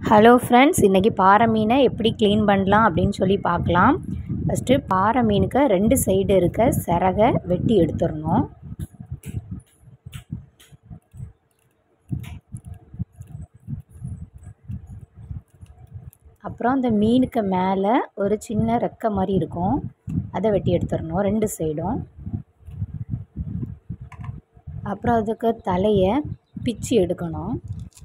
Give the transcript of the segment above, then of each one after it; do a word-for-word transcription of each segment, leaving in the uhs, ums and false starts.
Hello friends, இன்றைக்கி பாறை மீனை எப்படி க்ளீன் பண்ணலாம் அப்படின்னு சொல்லி பார்க்கலாம். ஃபஸ்ட்டு பாறை மீனுக்கு ரெண்டு சைடு இருக்க சிறகை வெட்டி எடுத்துடணும். அப்புறம் அந்த மீனுக்கு மேலே ஒரு சின்ன ரெக்கை மாதிரி இருக்கும், அதை வெட்டி எடுத்துடணும் ரெண்டு சைடும். அப்புறம் அதுக்கு தலையை பிச்சு எடுக்கணும்.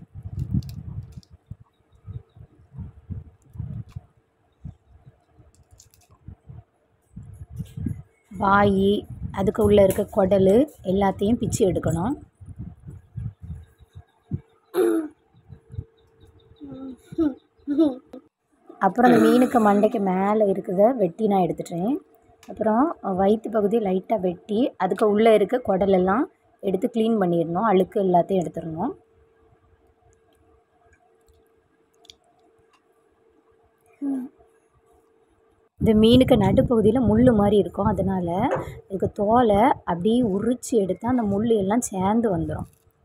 வாய், அதுக்கு உள்ளே இருக்க குடல் எல்லாத்தையும் பிச்சு எடுக்கணும். அப்புறம் அந்த மீனுக்கு மண்டைக்கு மேலே இருக்கிறத வெட்டி நான் எடுத்துட்டேன். அப்புறம் வயிற்று பகுதி லைட்டாக வெட்டி அதுக்கு உள்ளே இருக்க குடலெல்லாம் எடுத்து க்ளீன் பண்ணிடணும். அழுக்கு எல்லாத்தையும் எடுத்துடணும். இந்த மீனுக்கு நடுப்பகுதியில் முள் மாதிரி இருக்கும், அதனால் இதுக்கு தோலை அப்படியே உரித்து எடுத்தால் அந்த முள் எல்லாம் சேர்ந்து வந்துடும்.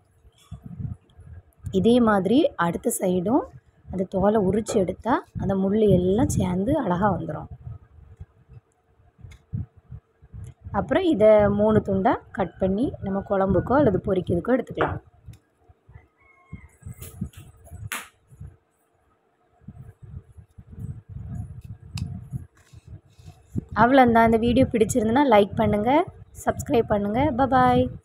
இதே மாதிரி அடுத்த சைடும் அந்த தோலை உரித்து எடுத்தால் அந்த முள் எல்லாம் சேர்ந்து அழகாக வந்துடும். அப்புறம் இதை மூணு துண்டாக கட் பண்ணி நம்ம குழம்புக்கோ அல்லது பொரிக்கிறதுக்கோ எடுத்துக்கலாம். அவ்வளோந்தான். இந்த வீடியோ பிடிச்சிருந்துன்னா லைக் பண்ணுங்கள், சப்ஸ்கிரைப் பண்ணுங்கள். பாய்.